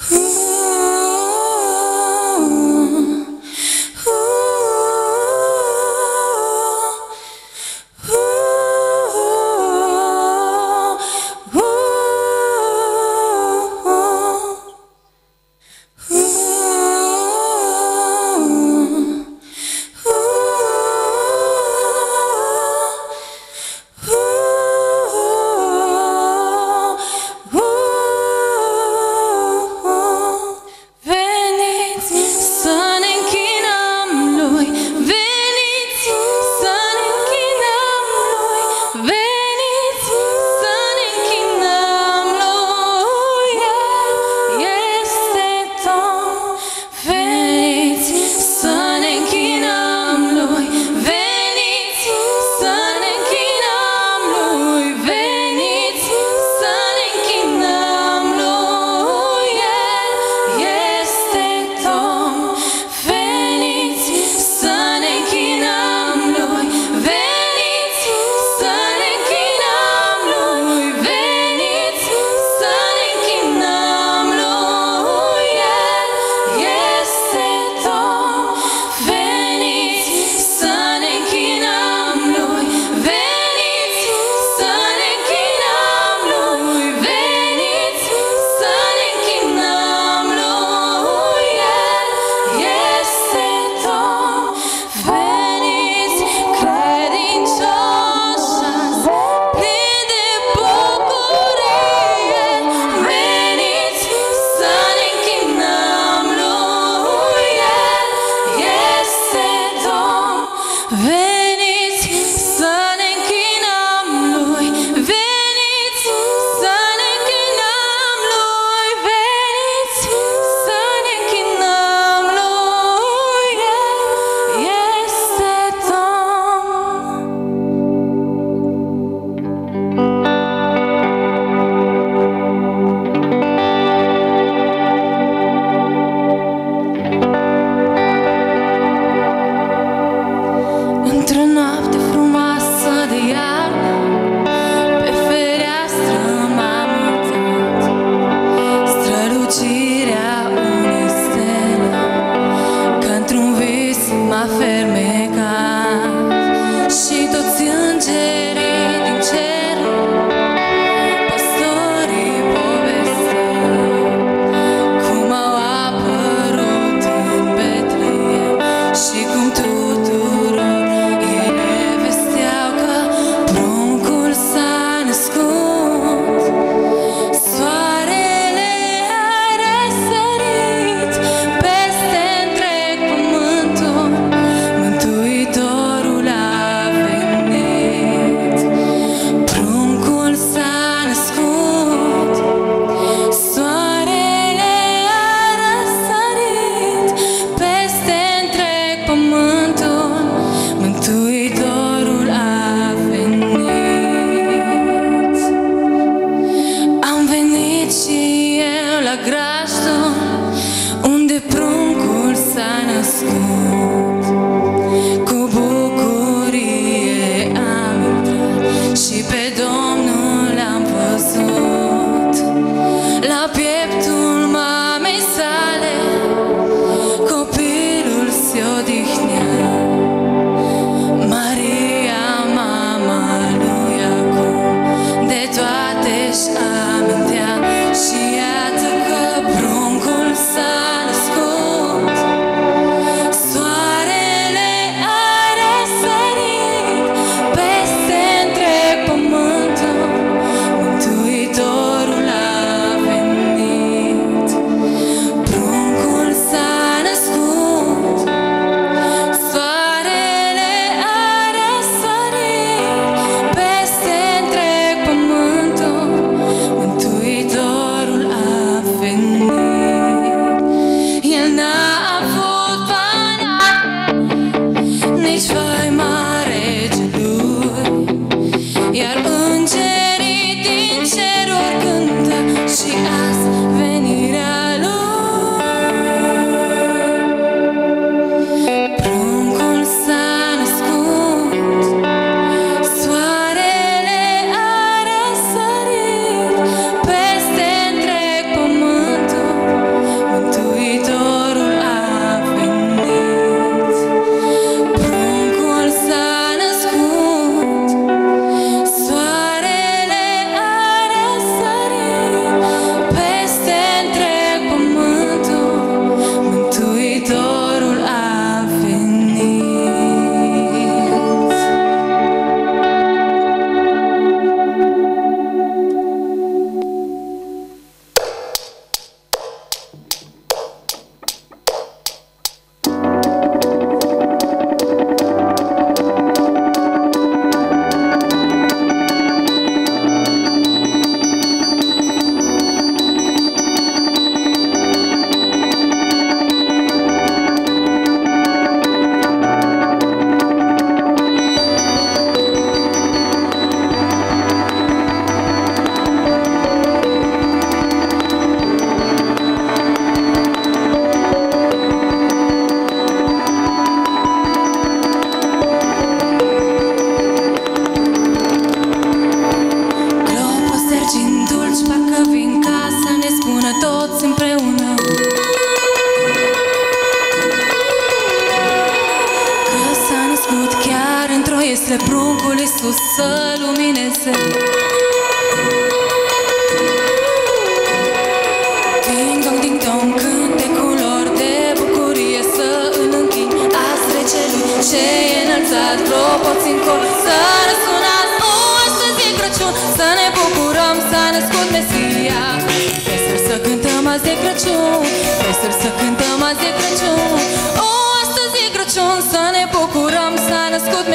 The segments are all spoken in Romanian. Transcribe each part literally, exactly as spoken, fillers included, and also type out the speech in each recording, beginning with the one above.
amintea și iată că pruncul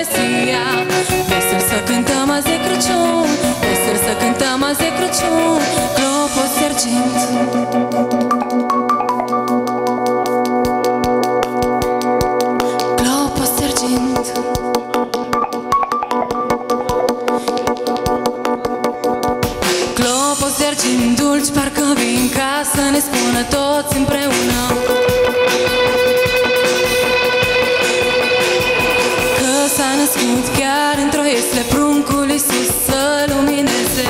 Mesia. Vesel să cântăm azi de Crăciun, vesel să cântăm azi de Crăciun, clopot sergent. Clopot sergent. Clopot sergent dulci parcă vin ca să ne spună toți împreună că s-a născut chiar într-o iesle pruncul Iisus să lumineze.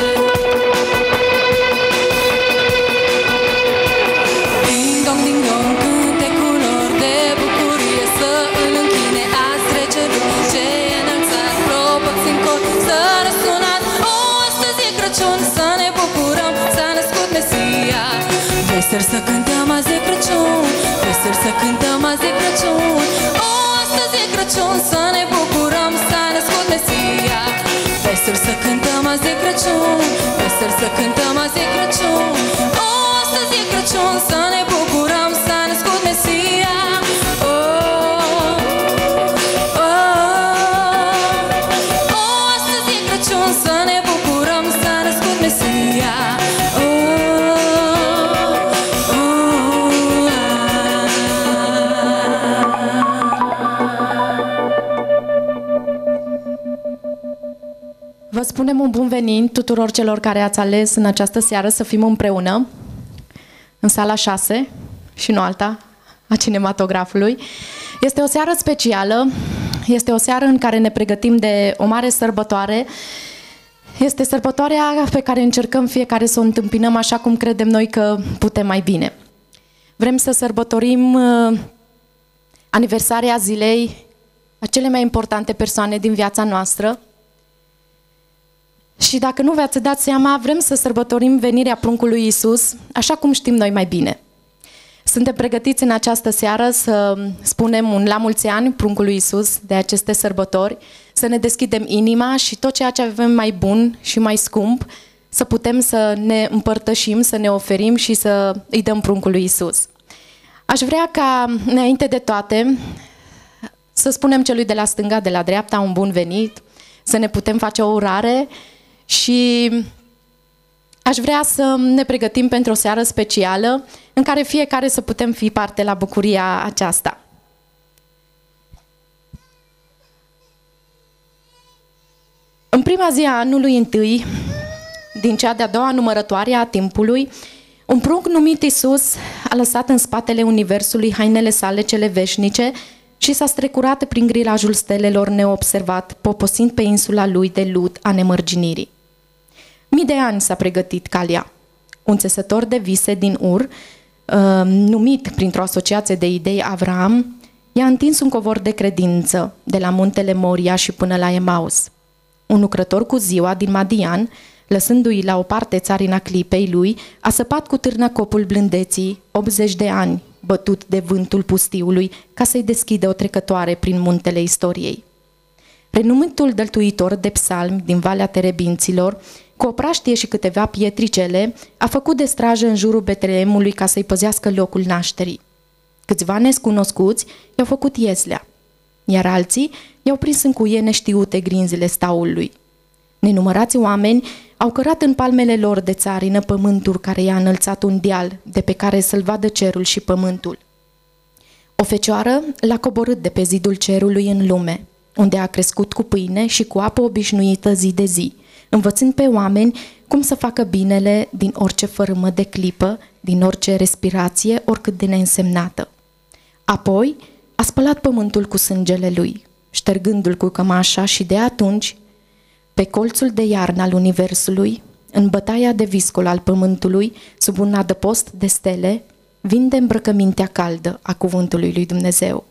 Ding dong, ding dong, cântecul lor de bucurie să îl închine azi regelul ce e înălțat. Clopoți în cor să răsunat, o, astăzi e Crăciun, să ne bucurăm, s-a născut Mesia. Vesel să cântăm azi de Crăciun, vesel să cântăm azi de Crăciun, o, astăzi e Crăciun, să ne bucurăm, s-a născut Mesia. Vesel să cântăm azi de Crăciun, vesel să cântăm azi de Crăciun, o, astăzi e Crăciun, să ne bucurăm, s-a născut Mesia. Oh, oh, oh, oh, astăzi e Crăciun, să ne bucurăm, s-a născut Mesia. Oh, oh, Vă spunem un bun venit tuturor celor care ați ales în această seară să fim împreună în sala șase și nu alta, a cinematografului. Este o seară specială, este o seară în care ne pregătim de o mare sărbătoare. Este sărbătoarea pe care încercăm fiecare să o întâmpinăm așa cum credem noi că putem mai bine. Vrem să sărbătorim uh, aniversarea zilei a cele mai importante persoane din viața noastră. Și dacă nu v-ați dat seama, vrem să sărbătorim venirea pruncului Iisus, așa cum știm noi mai bine. Suntem pregătiți în această seară să spunem un la mulți ani pruncului Iisus de aceste sărbători, să ne deschidem inima și tot ceea ce avem mai bun și mai scump, să putem să ne împărtășim, să ne oferim și să îi dăm pruncului Iisus. Aș vrea ca, înainte de toate, să spunem celui de la stânga, de la dreapta, un bun venit, să ne putem face o urare. Și aș vrea să ne pregătim pentru o seară specială în care fiecare să putem fi parte la bucuria aceasta. În prima zi a anului întâi, din cea de-a doua numărătoare a timpului, un prunc numit Iisus a lăsat în spatele universului hainele sale cele veșnice și s-a strecurat prin grilajul stelelor neobservat, poposind pe insula lui de lut a nemărginirii. Mii de ani s-a pregătit calea. Un țesător de vise din Ur, uh, numit printr-o asociație de idei Avram, i-a întins un covor de credință de la muntele Moria și până la Emaus. Un lucrător cu ziua din Madian, lăsându-i la o parte țarina clipei lui, a săpat cu târnă copul blândeții optzeci de ani, bătut de vântul pustiului, ca să-i deschidă o trecătoare prin muntele istoriei. Renumitul dăltuitor de psalmi din Valea Terebinților, cu o praștie și câteva pietricele, a făcut de strajă în jurul Betleemului ca să-i păzească locul nașterii. Câțiva nescunoscuți i-au făcut ieslea, iar alții i-au prins în cuie neștiute grinzile staului. Nenumărați oameni au cărat în palmele lor de țarină pământul care i-a înălțat un deal de pe care să-l vadă cerul și pământul. O fecioară l-a coborât de pe zidul cerului în lume, unde a crescut cu pâine și cu apă obișnuită zi de zi, învățând pe oameni cum să facă binele din orice fărâmă de clipă, din orice respirație, oricât de neînsemnată. Apoi a spălat pământul cu sângele lui, ștergându-l cu cămașa și de atunci, pe colțul de iarnă al universului, în bătaia de viscol al pământului, sub un adăpost de stele, vinde îmbrăcămintea caldă a cuvântului lui Dumnezeu.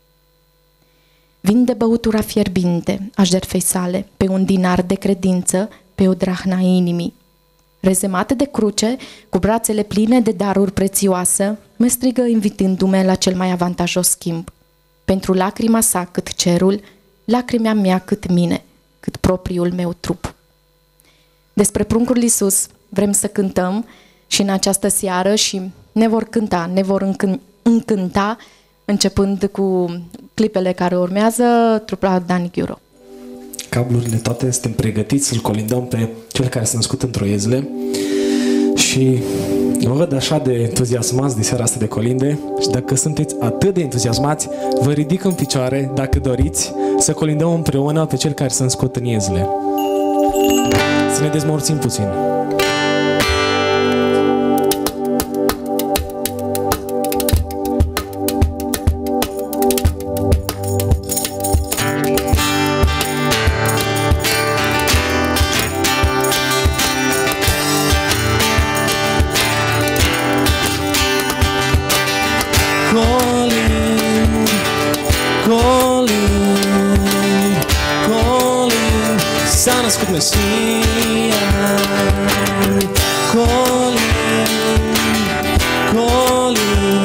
Vinde băutura fierbinte a jertfei sale, pe un dinar de credință, pe o drahna a inimii. Rezemat de cruce, cu brațele pline de daruri prețioase, mă strigă invitându-me la cel mai avantajos schimb. Pentru lacrima sa cât cerul, lacrimea mea cât mine, cât propriul meu trup. Despre pruncul Iisus vrem să cântăm și în această seară și ne vor cânta, ne vor încânta, începând cu clipele care urmează, trupa Dani Ghiuro. cablurile, toate, suntem pregătiți să-L colindăm pe Cel care s-a născut într-o iezle. Și vă văd așa de entuziasmați de seara asta de colinde și dacă sunteți atât de entuziasmați, vă ridic în picioare, dacă doriți, să colindăm împreună pe Cel care s-a născut în iezle. Să ne dezmorțim puțin. S-a născut Mesia. Colin, Colin,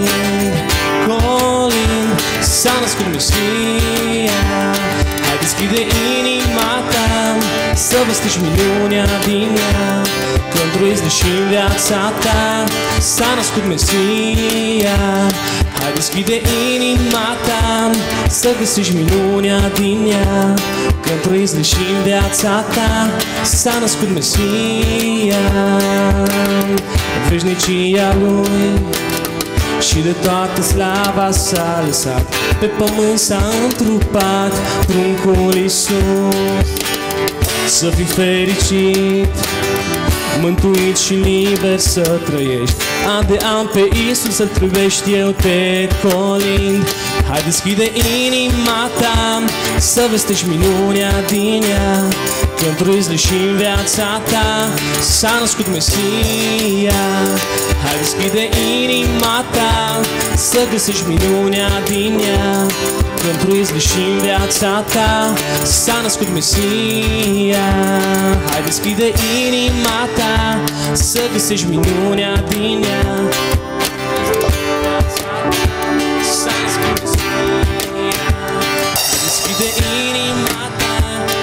Colin, s-a născut Mesia. Hai, deschide inima ta să vestiți minunea din ea, că într-o izle și în viața ta s-a născut Mesia. Hai, deschide inima ta să găsești minunea din ea, că într-o izle și în viața ta s-a născut Mesia. În veșnicia Lui și de toată slava s-a lăsat, pe pământ s-a întrupat pruncul Iisus. Să fii fericit, mântuit și liber să trăiești, an de an pe Iisus să-L privești, eu te colind. Hai, deschide inima ta să vestești minunea din ea, că într-o izle și în viața ta s-a născut Mesia. Hai, deschide inima ta să găsești minunea din ea, că într-o izle și în viața ta s-a născut Mesia. Hai, deschide inima ta să găsești minunea din ea, s-a născut Mesia. Deschide inima ta.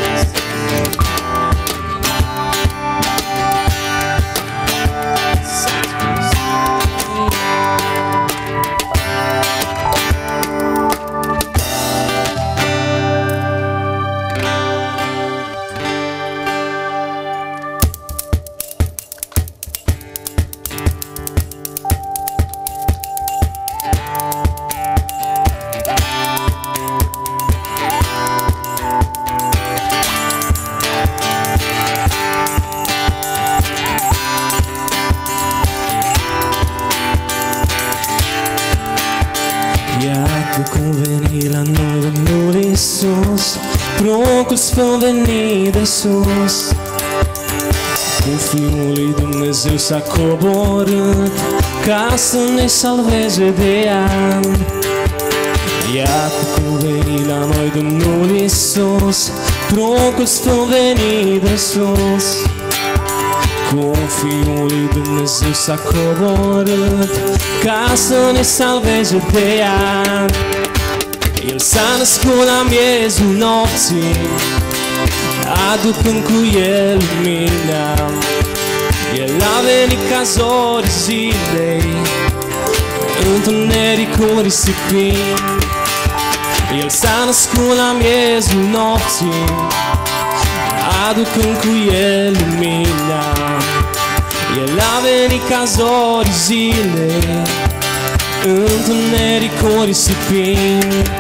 Iată cum veni la noi Domnul Iisus, pruncul sfânt venit de sus. Cu Fiul lui Dumnezeu s-a coborât ca să ne salveze de iad. Iată cum veni la noi Domnul Iisus, pruncul sfânt venit de sus. Cu Fiul lui Dumnezeu s-a coborât ca să ne salveze de iad. El s-a născut la miezul nopții, aducând cu el lumina. El a venit ca zori zilei, întunericul risipind. El s-a născut la miezul nopții, aducând cu el lumina. El a venit ca zori zilei, întunericul risipind.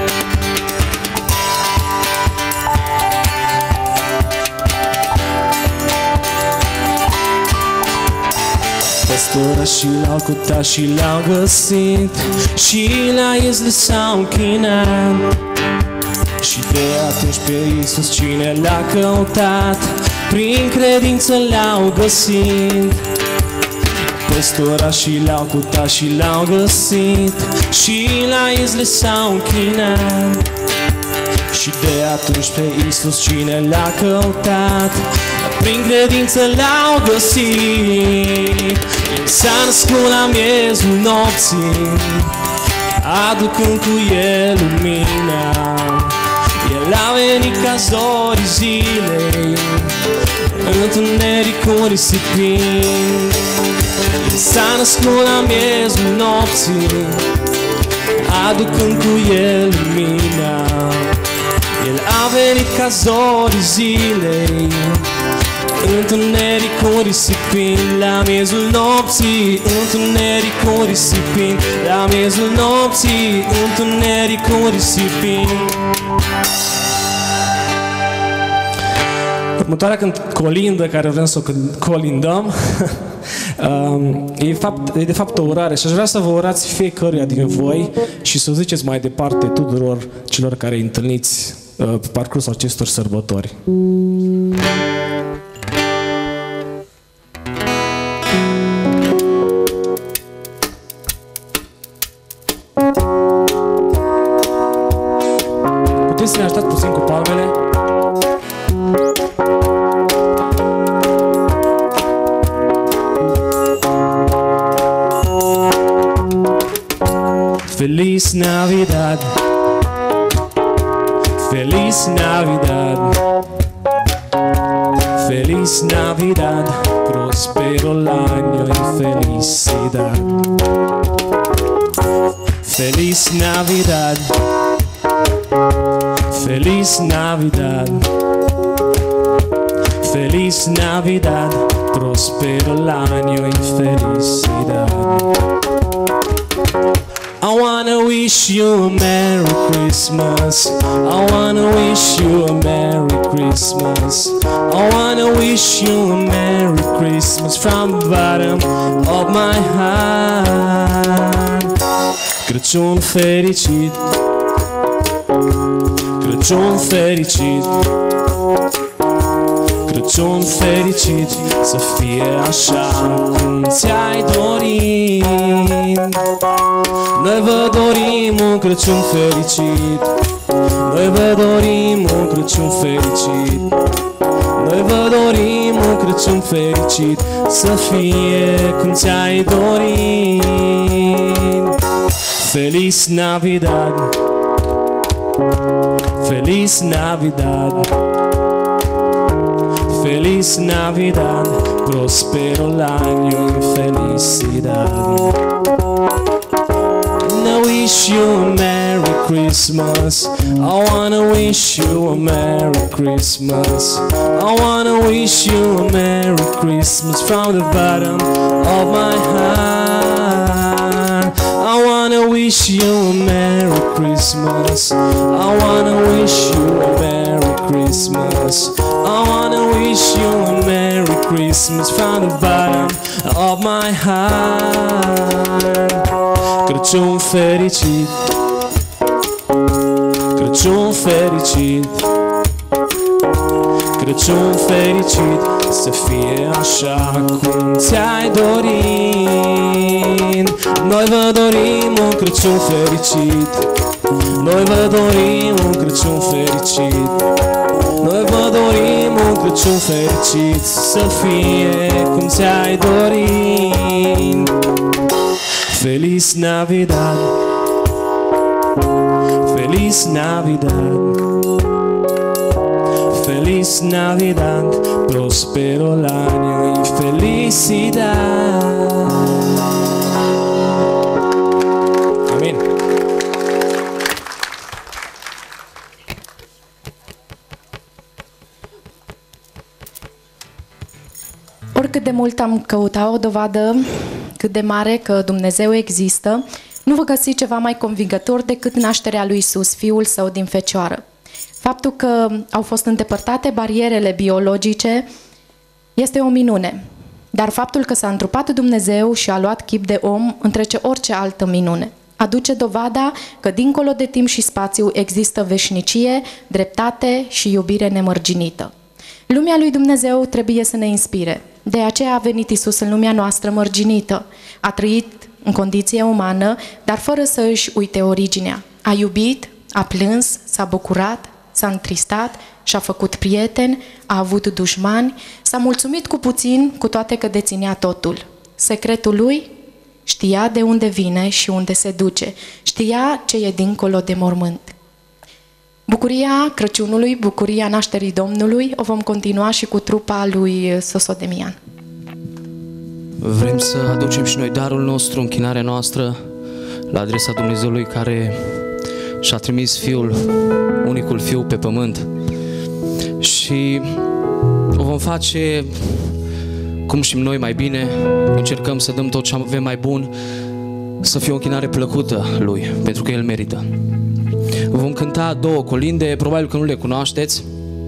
Păstorașii l-au căutat și l-au găsit, și la iezle s-au închinat. Și de atunci pe Iisus cine l-a căutat, prin credință l-au găsit. Păstorașii l-au căutat și l-au găsit, și la iezle s-au închinat. Și de atunci pe Iisus cine l-a căutat, prin credință l-au găsit. El s-a născut la miezul nopții, aducând cu el lumina. El a venit ca zori zilei, întunericul risipind. El s-a născut la miezul nopții, aducând cu el lumina. El a venit ca zorii zilei, întunericul risipin la miezul nopții, întunericul risipin la miezul nopții, întunericul risipin. Următoarea colindă care vrem să o colindăm e, fapt, e de fapt o urare și aș vrea să vă urați fiecăruia din voi și să o ziceți mai departe tuturor celor care îi întâlniți pe parcursul acestor sărbători. Puteți să ne ajutați puțin cu palmele? Feliz Navidad, Feliz Navidad, Feliz Navidad, prospero el año y felicidad. Feliz Navidad, Feliz Navidad, Feliz Navidad, prospero el año y felicidad. I wanna wish you a Merry Christmas. I wanna wish you a Merry Christmas. I wanna wish you a Merry Christmas from the bottom of my heart. Crăciun fericit, Crăciun fericit, Crăciun fericit, să fie așa cum ți-ai dorit. Noi vă dorim un Crăciun fericit, noi vă dorim un Crăciun fericit, noi vă dorim un Crăciun fericit, să fie cum ți-ai dorit. Feliz Navidad, Feliz Navidad, Feliz Navidad, prospero el año y felicidad. I wish you a Merry Christmas. I wanna wish you a Merry Christmas. I wanna wish you a Merry Christmas from the bottom of my heart. I wanna wish you a Merry Christmas. I wanna wish you a Merry Christmas. I wanna wish you a Merry Christmas from the bottom of my heart. Crăciun fericit, Crăciun fericit, Crăciun fericit, să fie așa cum ți-ai dorit. Noi vă dorim un Crăciun fericit, noi vă dorim un Crăciun fericit, noi vă dorim un Crăciun fericit, să fie cum ți-ai dorit. Feliz Navidad, Feliz Navidad, Feliz Navidad, prospero el año y felicidad. Amin. Oricât de mult am căutat o dovadă cât de mare că Dumnezeu există, nu vă găsi ceva mai convingător decât nașterea lui Iisus, Fiul Său din Fecioară. Faptul că au fost îndepărtate barierele biologice este o minune, dar faptul că s-a întrupat Dumnezeu și a luat chip de om întrece orice altă minune. Aduce dovada că dincolo de timp și spațiu există veșnicie, dreptate și iubire nemărginită. Lumea lui Dumnezeu trebuie să ne inspire. De aceea a venit Iisus în lumea noastră mărginită. A trăit în condiție umană, dar fără să își uite originea. A iubit, a plâns, s-a bucurat, s-a întristat, și-a făcut prieteni, a avut dușmani, s-a mulțumit cu puțin, cu toate că deținea totul. Secretul lui? Știa de unde vine și unde se duce. Știa ce e dincolo de mormânt. Bucuria Crăciunului, bucuria nașterii Domnului, o vom continua și cu trupa lui Soso Demian. Vrem să aducem și noi darul nostru, închinarea noastră la adresa Dumnezeului care și a trimis Fiul, unicul Fiu pe pământ. Și o vom face cum știm noi mai bine, încercăm să dăm tot ce avem mai bun, să fie o închinare plăcută Lui, pentru că El merită. Vom cânta două colinde, probabil că nu le cunoașteți.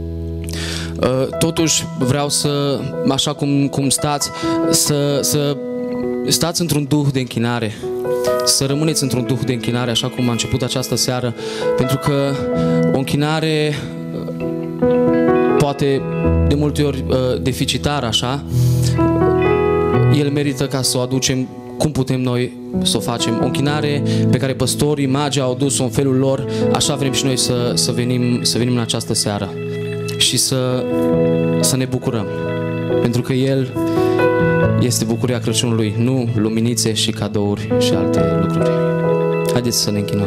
Totuși vreau să, așa cum, cum stați, să, să stați într-un duh de închinare, să rămâneți într-un duh de închinare, așa cum a început această seară, pentru că o închinare poate de multe ori deficitară, așa, El merită ca să o aducem cum putem noi să o facem. O închinare pe care păstorii, magii au dus-o în felul lor, așa vrem și noi să, să, venim, să venim în această seară și să, să ne bucurăm, pentru că El este bucuria Crăciunului, nu luminițe și cadouri și alte lucruri. Haideți să ne închinăm.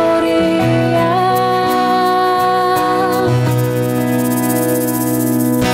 Bucuria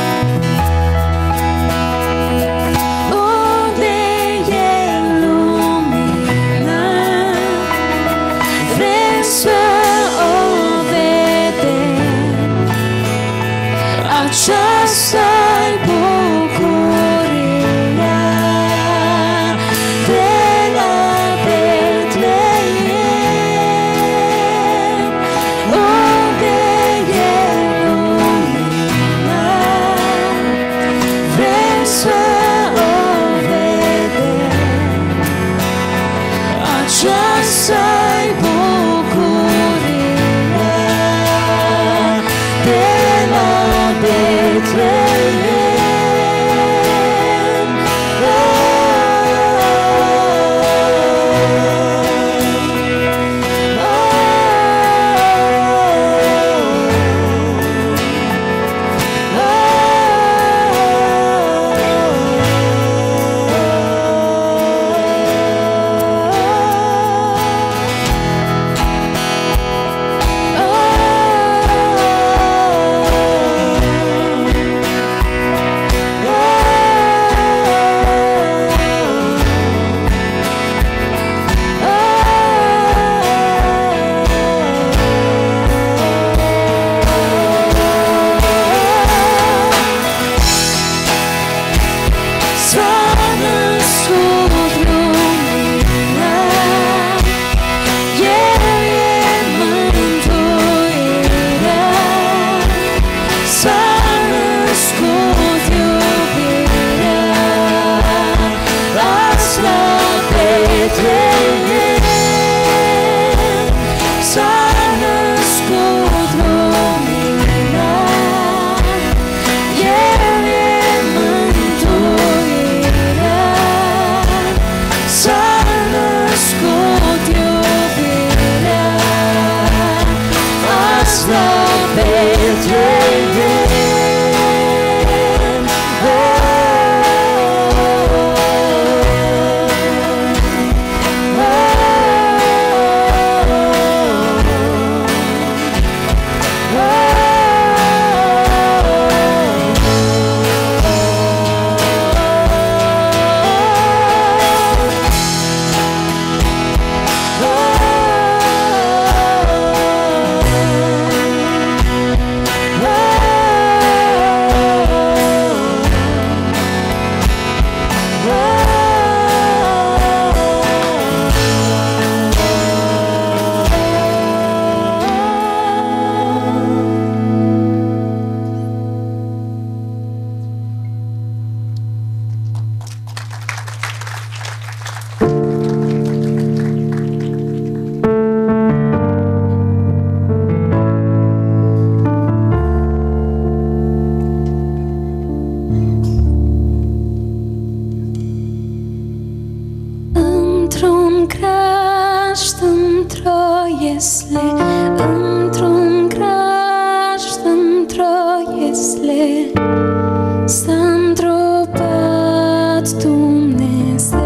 Jesle, într-un graș într-o-Jesle, s-a întropat Dumnezeu.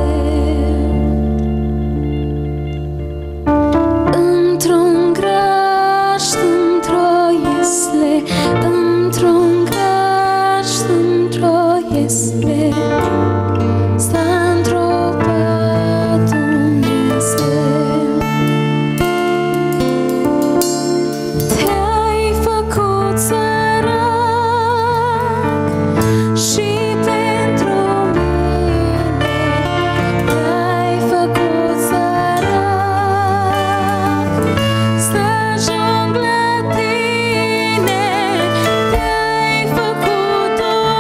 Într-un graș într-o-Jesle, într-un graș într-o-Jesle, s-a întropat Dumnezeu. Te-ai făcut sărac și pentru mine, te-ai făcut sărac să ajung la tine, te-ai făcut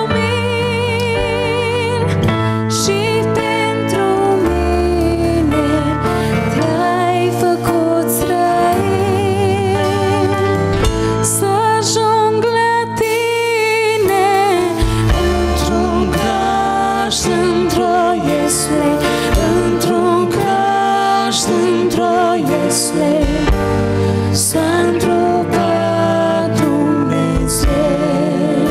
umin și pentru mine, te-ai făcut străin să ajung la tine. Într-un graș într-o-Jesle, într-un graș într-o-Jesle, s-a întropat Dumnezeu.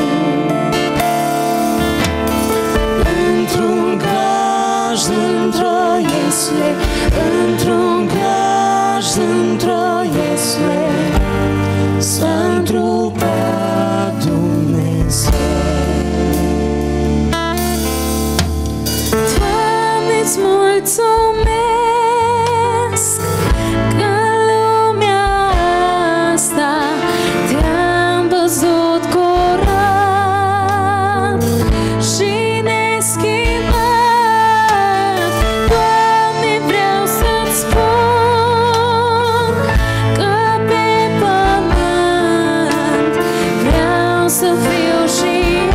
Într-un graș într-o-Jesle, într-un graș într-o-Jesle, s-a întrupat Dumnezeu. Doamne-ți mulțumesc că în lumea asta te-am văzut curat și neschimbat. Doamne, vreau să-ți spun că pe pământ vreau să fiu și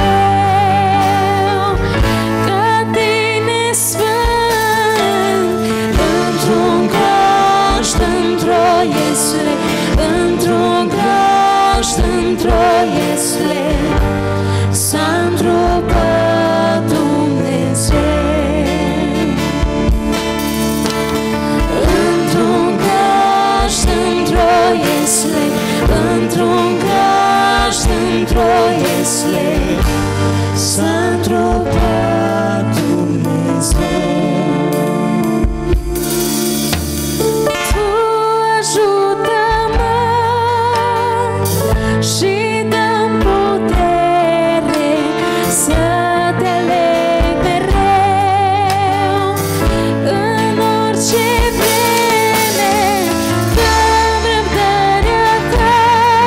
eu ca tine sfânt. Într-un graș într-o-Jesle, într-un graș într-o-Jesle, s-a întrupat Dumnezeu. Într-un graș într-o-Jesle, într-un graș într-o-Jesle, s-a întrupat Dumnezeu. Tu ajută-mă și dă-mi putere să te aleg mereu în orice vreme. Dă-mi răbdarea ta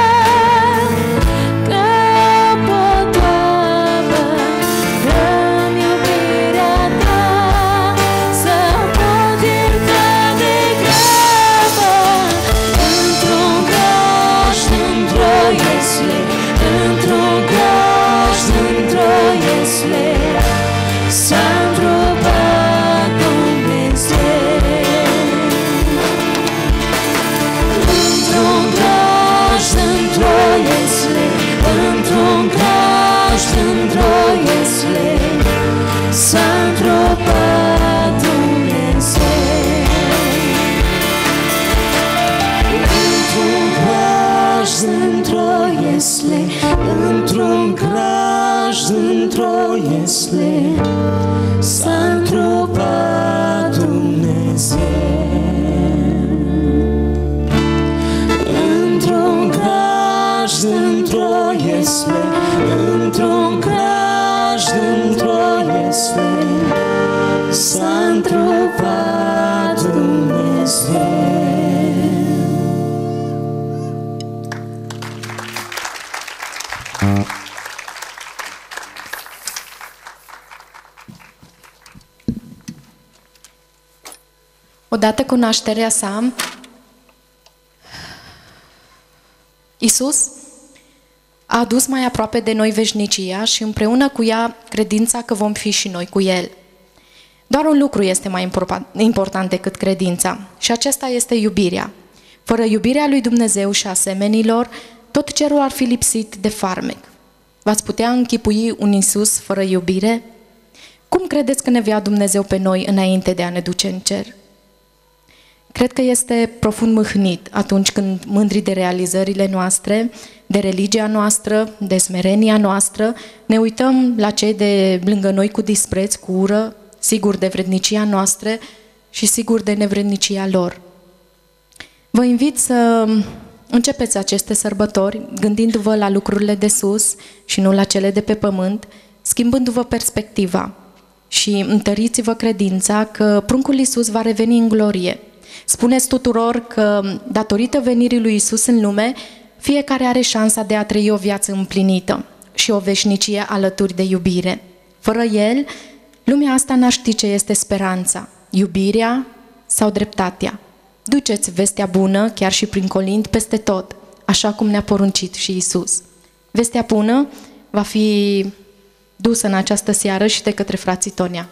ca o podoabă, dă-mi iubirea ta să pot ierta de grabă. Într-un graș într-o-Jesle, într-un graș într-o-Jesle, s-a întrupat Dumnezeu. Într-un graș într-o-Jesle, într-un graș într-o-Jesle, s-a întrupat Dumnezeu. Într-un graș într-o-Jesle, într-un graș într-o-Jesle, s-a întrupat Dumnezeu. Într-un graș într-o-Jesle, într-un graș într-o-Jesle, s-a întrupat Dumnezeu. Odată cu nașterea sa, Iisus a adus mai aproape de noi veșnicia și împreună cu ea credința că vom fi și noi cu El. Doar un lucru este mai important decât credința și acesta este iubirea. Fără iubirea lui Dumnezeu și a semenilor, tot cerul ar fi lipsit de farmec. V-ați putea închipui un Iisus fără iubire? Cum credeți că ne vrea Dumnezeu pe noi înainte de a ne duce în cer? Cred că este profund mâhnit atunci când, mândri de realizările noastre, de religia noastră, de smerenia noastră, ne uităm la cei de lângă noi cu dispreț, cu ură, sigur de vrednicia noastră și sigur de nevrednicia lor. Vă invit să începeți aceste sărbători gândindu-vă la lucrurile de sus și nu la cele de pe pământ, schimbându-vă perspectiva și întăriți-vă credința că pruncul Iisus va reveni în glorie. Spuneți tuturor că, datorită venirii lui Iisus în lume, fiecare are șansa de a trăi o viață împlinită și o veșnicie alături de iubire. Fără El, lumea asta n-ar ști ce este speranța, iubirea sau dreptatea. Duceți vestea bună, chiar și prin colind, peste tot, așa cum ne-a poruncit și Iisus. Vestea bună va fi dusă în această seară și de către frații Tonia.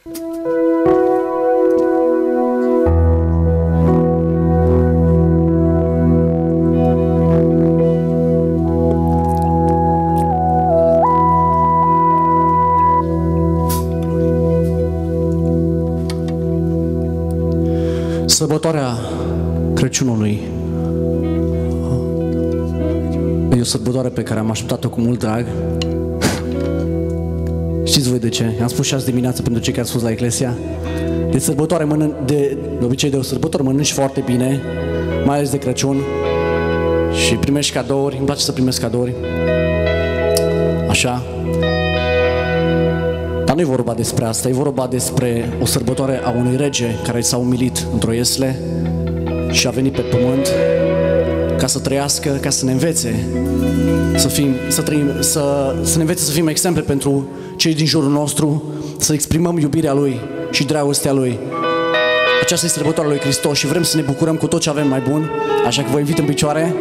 Sărbătoarea Crăciunului e o sărbătoare pe care am așteptat-o cu mult drag. Știți voi de ce? I-am spus și azi dimineață pentru cei care ați fost la Eclesia. De sărbătoare mănânc, de, de obicei de o sărbătoare mănânci foarte bine, mai ales de Crăciun, și primești cadouri. Îmi place să primesc cadouri. Așa. Dar nu e vorba despre asta, e vorba despre o sărbătoare a unui rege care s-a umilit într-o iesle și a venit pe pământ ca să trăiască, ca să ne învețe să fim, să trăim, să, să ne învețe să fim exemple pentru cei din jurul nostru, să exprimăm iubirea Lui și dragostea Lui. Aceasta este sărbătoarea lui Hristos și vrem să ne bucurăm cu tot ce avem mai bun, așa că vă invit în picioare.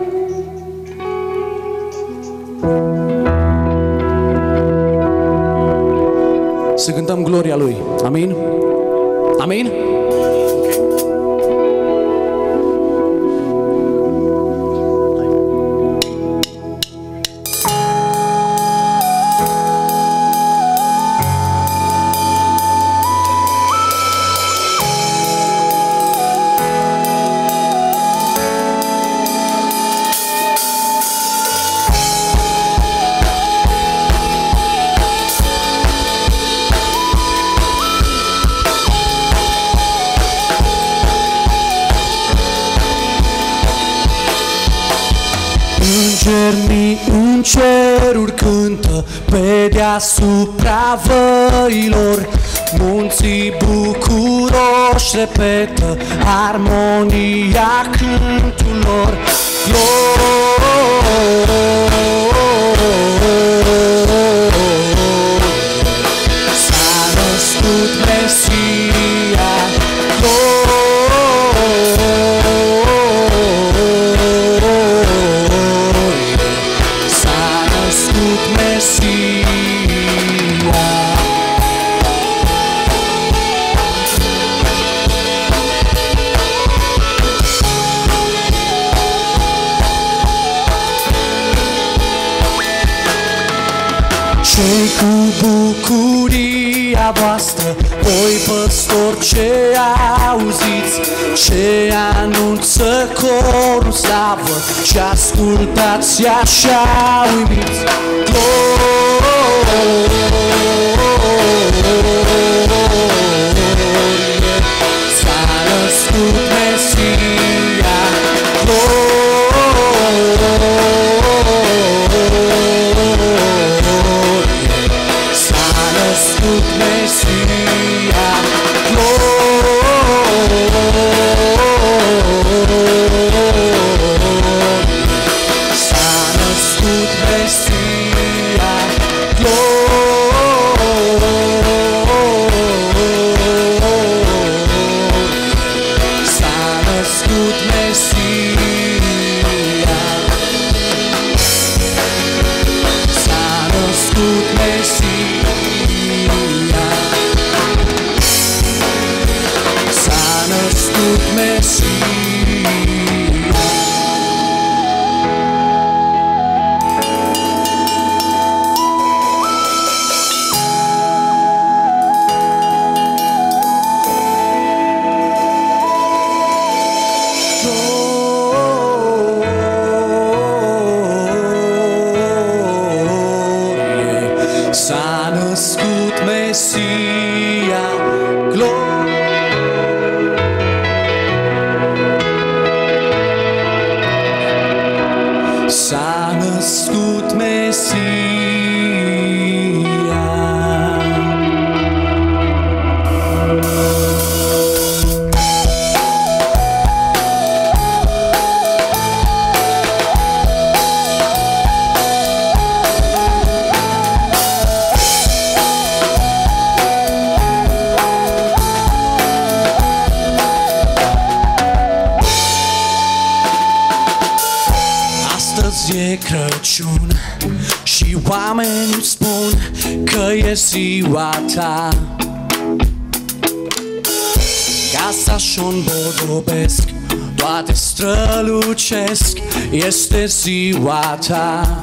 Să cântăm gloria Lui. Amin? Amin? Îngermii în ceruri cântă pe deasupra văilor, munții bucuroși repetă armonia cânturilor. S-a născut Mesia, cei cu bucuria voastră, voi păstori ce auziți, ce anunță corul slavă, și ascultați așa uimiți. S-a născut Mesia, născut Mesia, glorie. S-a născut Mesia, glorie. S-a născut Mesia, glorie. S-a născut Mesia. E Crăciun și oamenii spun că e ziua ta. Casa și-o îmbodobesc, toate strălucesc, este ziua ta.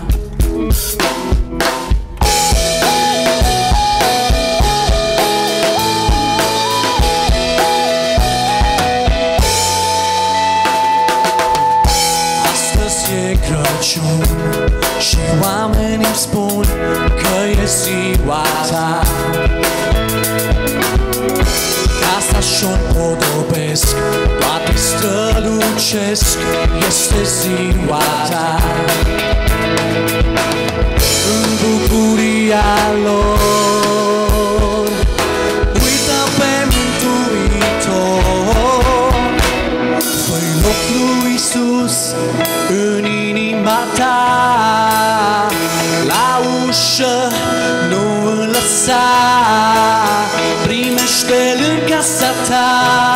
Crăciun și oamenii spun că e ziua ta. Casa și-o împodobesc, toate strălucesc, este ziua ta. În bucuria lor uită pe Mântuitor. Fă-i loc lui Iisus în inima ta, la ușă nu îl lăsa, primește-l în casa ta.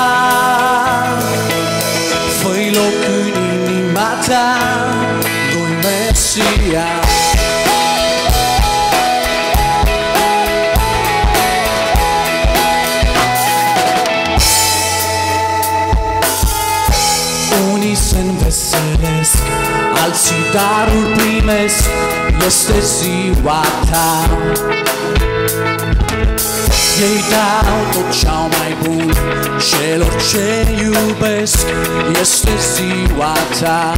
Fă-i loc în inima ta, lui Mesia. Unii se înveselesc, alții daruri primesc, este ziua ta. Ei dau tot ce-au mai bun celor ce iubesc, este ziua ta.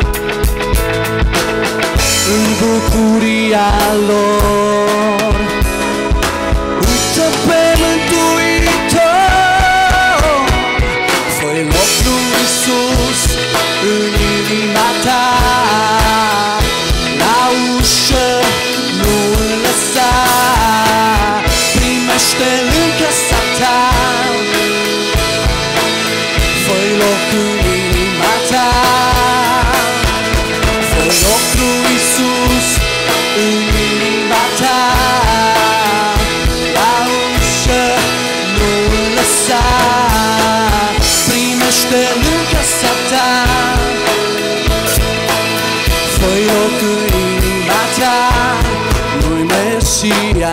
În bucuria lor uită pe Mântuitor. Fă-i loc lui Iisus în inima ta, la ușă nu îl lăsa, primește-l în casa ta. Fă-i loc în inima ta, fă-i loc lui Iisus în inima ta, la ușă nu îl lăsa, primește-l în casa ta. Fă-i loc în inima ta, lui Mesia.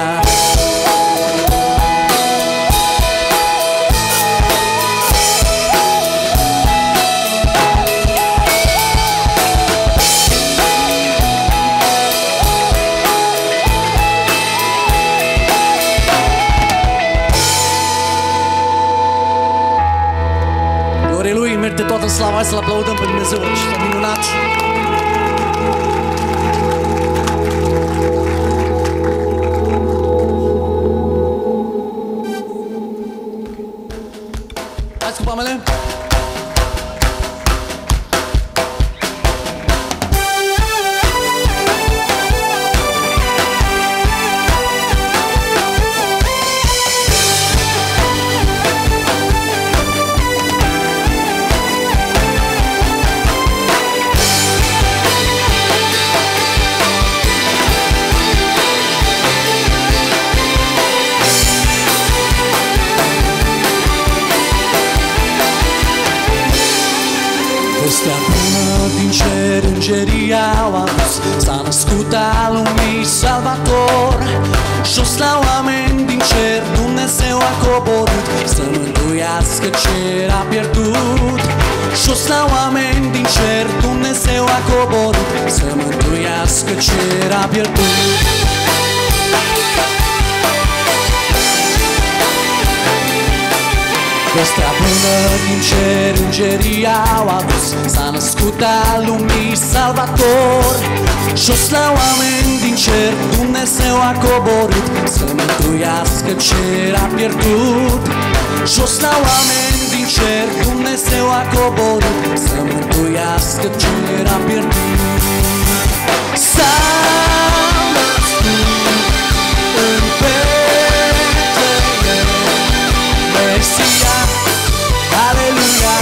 Glorie lui, merge toată slava, hai să-L aplaudăm pe Dumnezeu, și minunat. Hai cu palmele. Vestea bună din cer, îngerii au adus, s-a născut al lumii Salvator. Jos la oameni din cer, Dumnezeu a coborât, să mântuiască ce era pierdut. Jos la oameni din cer, Dumnezeu a coborât, să mântuiască ce era pierdut. Vestea bună din cer îngerii au adus, s-a născut al lumii Salvator. Jos la oameni din cer Dumnezeu a coborât să mântuiască ce era pierdut. Jos la oameni din cer Dumnezeu a coborât să mântuiască ce era pierdut. S-a născut în Betlehem Mesia, aleluia,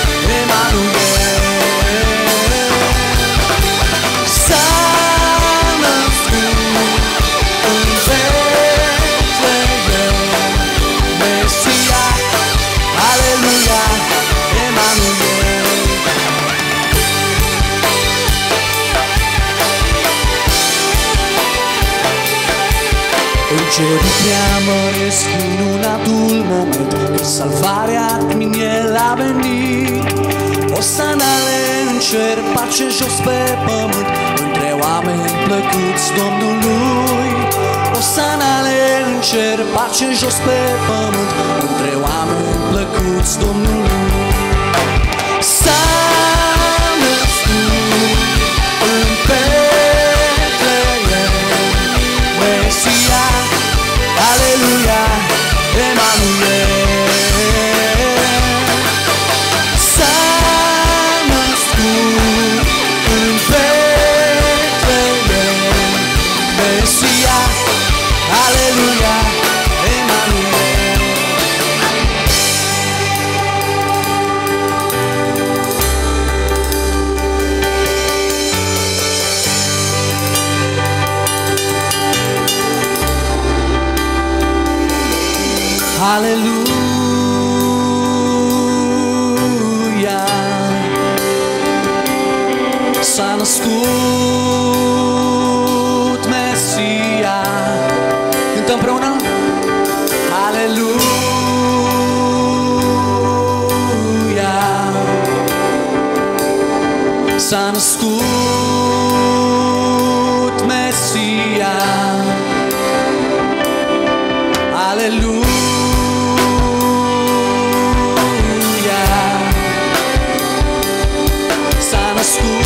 Emanuel. S-a născut în Betlehem Mesia, aleluia, Emanuel. Îngerii preamăresc minunatul moment când salvarea din el a venit. Osanale în cer, pace jos pe pământ, între oameni plăcuți Domnului. Osanale în cer, pace jos pe pământ, între oameni plăcuți Domnului. S-a născut în Betlehem Mesia, aleluia, Emanuel. S-a născut în Betlehem Mesia, aleluia, Emanuel. Aleluia, s-a născut Mesia. Cântăm împreună. Aleluia, s-a născut Mesia. Aleluia, s-a născut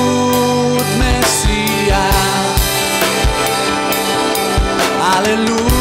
Mesia. Aleluia.